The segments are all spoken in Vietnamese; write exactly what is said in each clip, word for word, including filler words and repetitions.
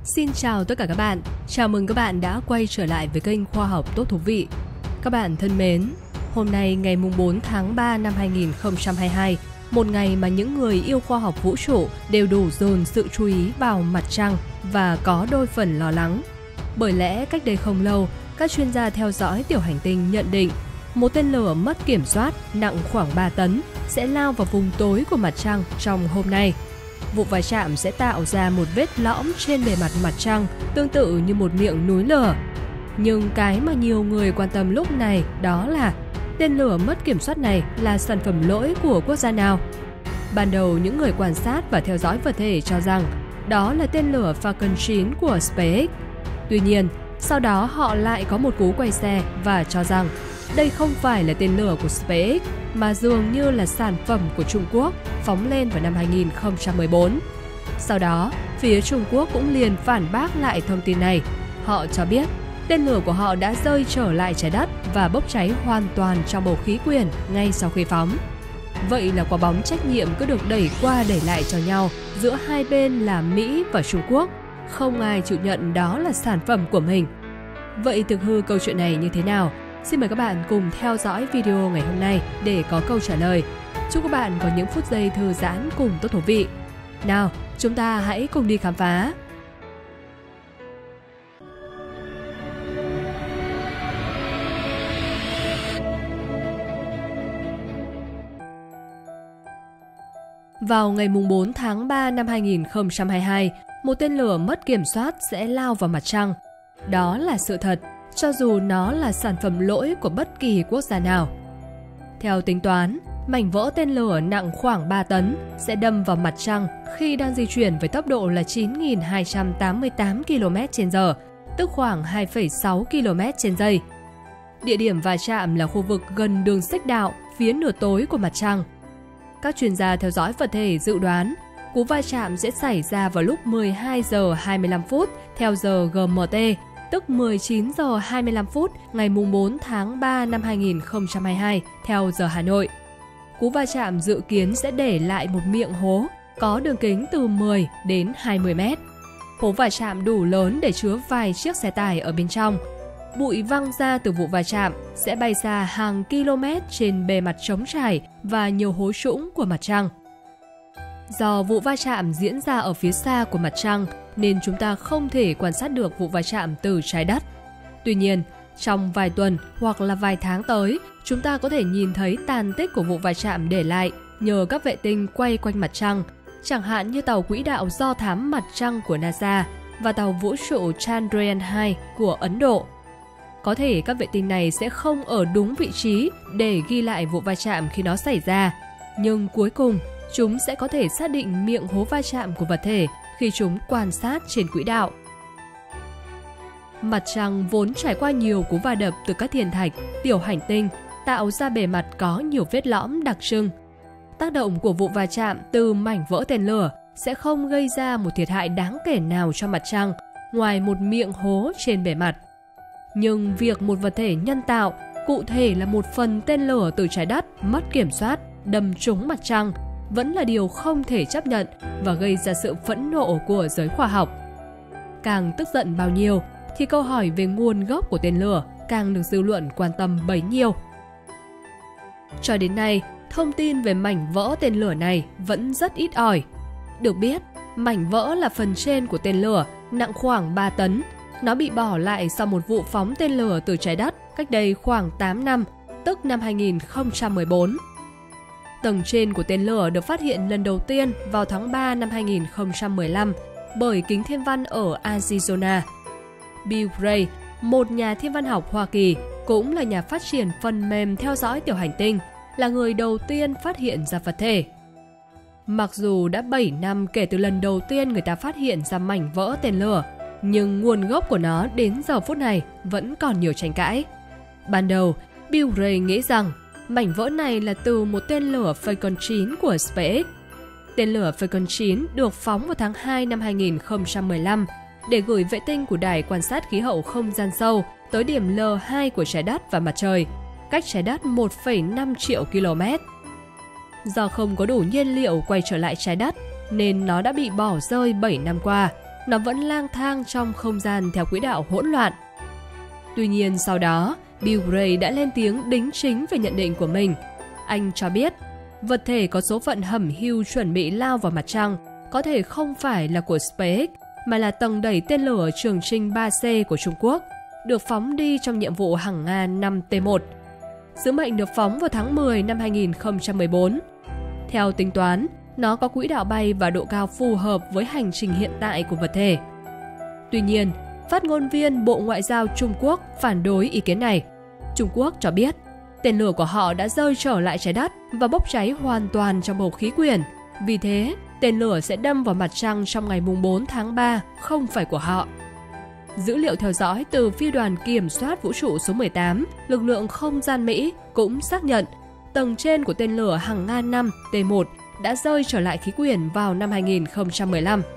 Xin chào tất cả các bạn, chào mừng các bạn đã quay trở lại với kênh Khoa học Tốt Thú Vị. Các bạn thân mến, hôm nay ngày bốn tháng ba năm hai nghìn không trăm hai mươi hai, một ngày mà những người yêu khoa học vũ trụ đều đủ dồn sự chú ý vào mặt trăng và có đôi phần lo lắng. Bởi lẽ cách đây không lâu, các chuyên gia theo dõi tiểu hành tinh nhận định một tên lửa mất kiểm soát nặng khoảng ba tấn sẽ lao vào vùng tối của mặt trăng trong hôm nay. Vụ va chạm sẽ tạo ra một vết lõm trên bề mặt mặt trăng tương tự như một miệng núi lửa. Nhưng cái mà nhiều người quan tâm lúc này đó là tên lửa mất kiểm soát này là sản phẩm lỗi của quốc gia nào? Ban đầu những người quan sát và theo dõi vật thể cho rằng đó là tên lửa Falcon chín của SpaceX. Tuy nhiên, sau đó họ lại có một cú quay xe và cho rằng đây không phải là tên lửa của SpaceX mà dường như là sản phẩm của Trung Quốc phóng lên vào năm hai nghìn không trăm mười bốn. Sau đó, phía Trung Quốc cũng liền phản bác lại thông tin này. Họ cho biết tên lửa của họ đã rơi trở lại trái đất và bốc cháy hoàn toàn trong bầu khí quyển ngay sau khi phóng. Vậy là quả bóng trách nhiệm cứ được đẩy qua đẩy lại cho nhau giữa hai bên là Mỹ và Trung Quốc. Không ai chịu nhận đó là sản phẩm của mình. Vậy thực hư câu chuyện này như thế nào? Xin mời các bạn cùng theo dõi video ngày hôm nay để có câu trả lời. Chúc các bạn có những phút giây thư giãn cùng Tốt Thú Vị. Nào, chúng ta hãy cùng đi khám phá. Vào ngày bốn tháng ba năm hai nghìn không trăm hai mươi hai, một tên lửa mất kiểm soát sẽ lao vào mặt trăng. Đó là sự thật, cho dù nó là sản phẩm lỗi của bất kỳ quốc gia nào. Theo tính toán, mảnh vỡ tên lửa nặng khoảng ba tấn sẽ đâm vào mặt trăng khi đang di chuyển với tốc độ là chín nghìn hai trăm tám mươi tám ki lô mét trên giờ, tức khoảng hai phẩy sáu ki lô mét trên giây. Địa điểm va chạm là khu vực gần đường xích đạo phía nửa tối của mặt trăng. Các chuyên gia theo dõi vật thể dự đoán cú va chạm sẽ xảy ra vào lúc mười hai giờ hai mươi lăm phút theo giờ giê em tê, tức mười chín giờ hai mươi lăm phút ngày bốn tháng ba năm hai nghìn không trăm hai mươi hai theo giờ Hà Nội. Cú va chạm dự kiến sẽ để lại một miệng hố có đường kính từ mười đến hai mươi mét. Hố va chạm đủ lớn để chứa vài chiếc xe tải ở bên trong. Bụi văng ra từ vụ va chạm sẽ bay xa hàng km trên bề mặt trống trải và nhiều hố trũng của mặt trăng. Do vụ va chạm diễn ra ở phía xa của mặt trăng nên chúng ta không thể quan sát được vụ va chạm từ trái đất. Tuy nhiên, trong vài tuần hoặc là vài tháng tới, chúng ta có thể nhìn thấy tàn tích của vụ va chạm để lại nhờ các vệ tinh quay quanh mặt trăng, chẳng hạn như tàu quỹ đạo do thám mặt trăng của NASA và tàu vũ trụ Chandrayaan hai của Ấn Độ. Có thể các vệ tinh này sẽ không ở đúng vị trí để ghi lại vụ va chạm khi nó xảy ra, nhưng cuối cùng chúng sẽ có thể xác định miệng hố va chạm của vật thể khi chúng quan sát trên quỹ đạo. Mặt trăng vốn trải qua nhiều cú va đập từ các thiên thạch, tiểu hành tinh, tạo ra bề mặt có nhiều vết lõm đặc trưng. Tác động của vụ va chạm từ mảnh vỡ tên lửa sẽ không gây ra một thiệt hại đáng kể nào cho mặt trăng, ngoài một miệng hố trên bề mặt. Nhưng việc một vật thể nhân tạo, cụ thể là một phần tên lửa từ trái đất mất kiểm soát, đâm trúng mặt trăng, vẫn là điều không thể chấp nhận và gây ra sự phẫn nộ của giới khoa học. Càng tức giận bao nhiêu, thì câu hỏi về nguồn gốc của tên lửa càng được dư luận quan tâm bấy nhiêu. Cho đến nay, thông tin về mảnh vỡ tên lửa này vẫn rất ít ỏi. Được biết, mảnh vỡ là phần trên của tên lửa, nặng khoảng ba tấn. Nó bị bỏ lại sau một vụ phóng tên lửa từ trái đất cách đây khoảng tám năm, tức năm hai nghìn không trăm mười bốn. Tầng trên của tên lửa được phát hiện lần đầu tiên vào tháng ba năm hai nghìn không trăm mười lăm bởi kính thiên văn ở Arizona. Bill Gray, một nhà thiên văn học Hoa Kỳ, cũng là nhà phát triển phần mềm theo dõi tiểu hành tinh, là người đầu tiên phát hiện ra vật thể. Mặc dù đã bảy năm kể từ lần đầu tiên người ta phát hiện ra mảnh vỡ tên lửa, nhưng nguồn gốc của nó đến giờ phút này vẫn còn nhiều tranh cãi. Ban đầu, Bill Gray nghĩ rằng mảnh vỡ này là từ một tên lửa Falcon chín của SpaceX. Tên lửa Falcon chín được phóng vào tháng hai năm hai nghìn không trăm mười lăm để gửi vệ tinh của Đài quan sát khí hậu không gian sâu tới điểm L hai của trái đất và mặt trời, cách trái đất một phẩy năm triệu ki lô mét. Do không có đủ nhiên liệu quay trở lại trái đất nên nó đã bị bỏ rơi bảy năm qua, nó vẫn lang thang trong không gian theo quỹ đạo hỗn loạn. Tuy nhiên sau đó, Bill Gray đã lên tiếng đính chính về nhận định của mình. Anh cho biết, vật thể có số phận hẩm hiu chuẩn bị lao vào mặt trăng có thể không phải là của SpaceX, mà là tầng đẩy tên lửa Trường Chinh ba C của Trung Quốc, được phóng đi trong nhiệm vụ Hằng Nga năm T một. Sứ mệnh được phóng vào tháng mười năm hai nghìn không trăm mười bốn. Theo tính toán, nó có quỹ đạo bay và độ cao phù hợp với hành trình hiện tại của vật thể. Tuy nhiên, phát ngôn viên Bộ Ngoại giao Trung Quốc phản đối ý kiến này. Trung Quốc cho biết, tên lửa của họ đã rơi trở lại trái đất và bốc cháy hoàn toàn trong bầu khí quyển. Vì thế, tên lửa sẽ đâm vào mặt trăng trong ngày bốn tháng ba, không phải của họ. Dữ liệu theo dõi từ Phi đoàn Kiểm soát Vũ trụ số mười tám, lực lượng không gian Mỹ cũng xác nhận tầng trên của tên lửa Hằng Nga năm T một đã rơi trở lại khí quyển vào năm hai nghìn không trăm mười lăm.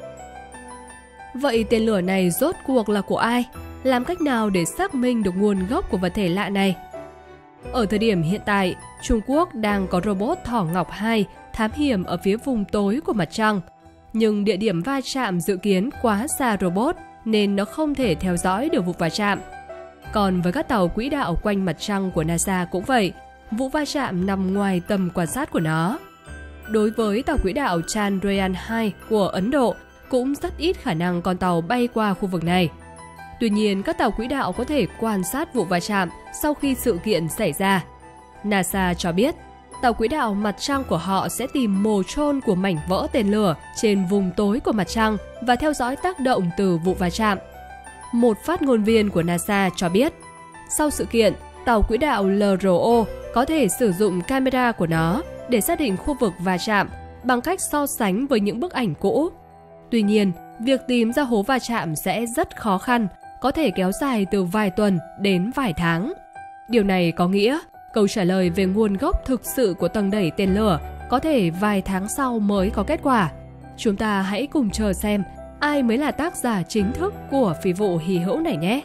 Vậy tên lửa này rốt cuộc là của ai? Làm cách nào để xác minh được nguồn gốc của vật thể lạ này? Ở thời điểm hiện tại, Trung Quốc đang có robot Thỏ Ngọc hai thám hiểm ở phía vùng tối của mặt trăng. Nhưng địa điểm va chạm dự kiến quá xa robot nên nó không thể theo dõi được vụ va chạm. Còn với các tàu quỹ đạo quanh mặt trăng của NASA cũng vậy, vụ va chạm nằm ngoài tầm quan sát của nó. Đối với tàu quỹ đạo Chandrayaan hai của Ấn Độ, cũng rất ít khả năng con tàu bay qua khu vực này. Tuy nhiên, các tàu quỹ đạo có thể quan sát vụ va chạm sau khi sự kiện xảy ra. NASA cho biết, tàu quỹ đạo mặt trăng của họ sẽ tìm mồ chôn của mảnh vỡ tên lửa trên vùng tối của mặt trăng và theo dõi tác động từ vụ va chạm. Một phát ngôn viên của NASA cho biết, sau sự kiện, tàu quỹ đạo L R O có thể sử dụng camera của nó để xác định khu vực va chạm bằng cách so sánh với những bức ảnh cũ. Tuy nhiên, việc tìm ra hố va chạm sẽ rất khó khăn, có thể kéo dài từ vài tuần đến vài tháng. Điều này có nghĩa, câu trả lời về nguồn gốc thực sự của tầng đẩy tên lửa có thể vài tháng sau mới có kết quả. Chúng ta hãy cùng chờ xem ai mới là tác giả chính thức của phi vụ hy hữu này nhé.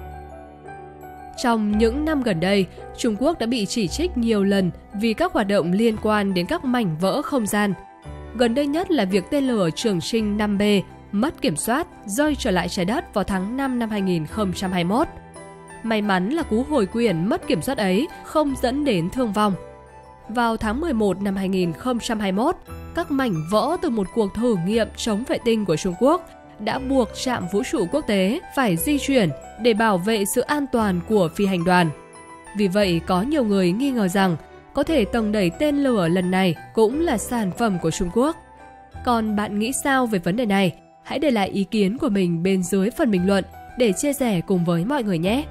Trong những năm gần đây, Trung Quốc đã bị chỉ trích nhiều lần vì các hoạt động liên quan đến các mảnh vỡ không gian. Gần đây nhất là việc tên lửa Trường Chinh năm B mất kiểm soát rơi trở lại trái đất vào tháng năm năm hai nghìn không trăm hai mươi mốt. May mắn là cú hồi quyển mất kiểm soát ấy không dẫn đến thương vong. Vào tháng mười một năm hai nghìn không trăm hai mươi mốt, các mảnh vỡ từ một cuộc thử nghiệm chống vệ tinh của Trung Quốc đã buộc trạm vũ trụ quốc tế phải di chuyển để bảo vệ sự an toàn của phi hành đoàn. Vì vậy, có nhiều người nghi ngờ rằng có thể tầng đẩy tên lửa lần này cũng là sản phẩm của Trung Quốc. Còn bạn nghĩ sao về vấn đề này? Hãy để lại ý kiến của mình bên dưới phần bình luận để chia sẻ cùng với mọi người nhé!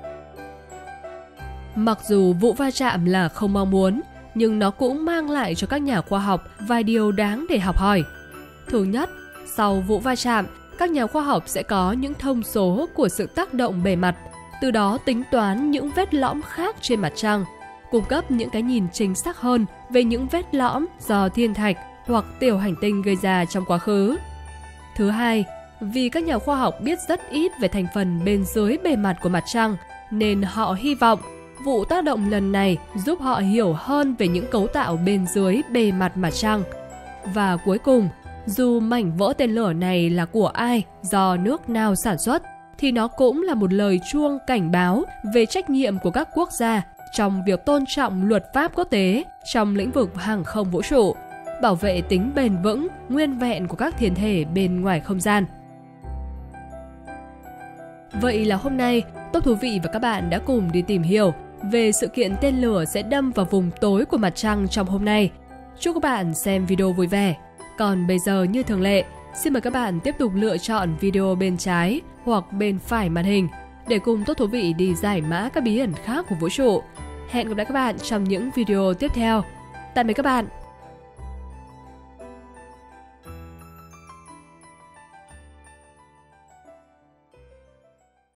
Mặc dù vụ va chạm là không mong muốn, nhưng nó cũng mang lại cho các nhà khoa học vài điều đáng để học hỏi. Thứ nhất, sau vụ va chạm, các nhà khoa học sẽ có những thông số của sự tác động bề mặt, từ đó tính toán những vết lõm khác trên mặt trăng, cung cấp những cái nhìn chính xác hơn về những vết lõm do thiên thạch hoặc tiểu hành tinh gây ra trong quá khứ. Thứ hai, vì các nhà khoa học biết rất ít về thành phần bên dưới bề mặt của mặt trăng, nên họ hy vọng vụ tác động lần này giúp họ hiểu hơn về những cấu tạo bên dưới bề mặt mặt trăng. Và cuối cùng, dù mảnh vỡ tên lửa này là của ai, do nước nào sản xuất, thì nó cũng là một lời chuông cảnh báo về trách nhiệm của các quốc gia trong việc tôn trọng luật pháp quốc tế trong lĩnh vực hàng không vũ trụ, bảo vệ tính bền vững, nguyên vẹn của các thiên thể bên ngoài không gian. Vậy là hôm nay, Top Thú Vị và các bạn đã cùng đi tìm hiểu về sự kiện tên lửa sẽ đâm vào vùng tối của mặt trăng trong hôm nay. Chúc các bạn xem video vui vẻ. Còn bây giờ như thường lệ, xin mời các bạn tiếp tục lựa chọn video bên trái hoặc bên phải màn hình để cùng Top Thú Vị đi giải mã các bí ẩn khác của vũ trụ. Hẹn gặp lại các bạn trong những video tiếp theo. Tạm biệt các bạn!